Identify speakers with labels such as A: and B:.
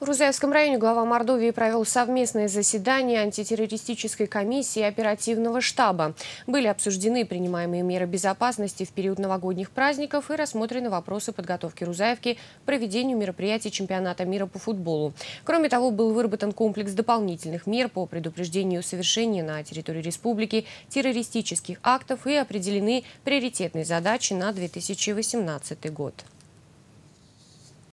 A: В Рузаевском районе глава Мордовии провел совместное заседание антитеррористической комиссии и оперативного штаба. Были обсуждены принимаемые меры безопасности в период новогодних праздников и рассмотрены вопросы подготовки Рузаевки к проведению мероприятий чемпионата мира по футболу. Кроме того, был выработан комплекс дополнительных мер по предупреждению совершения на территории республики террористических актов и определены приоритетные задачи на 2018 год.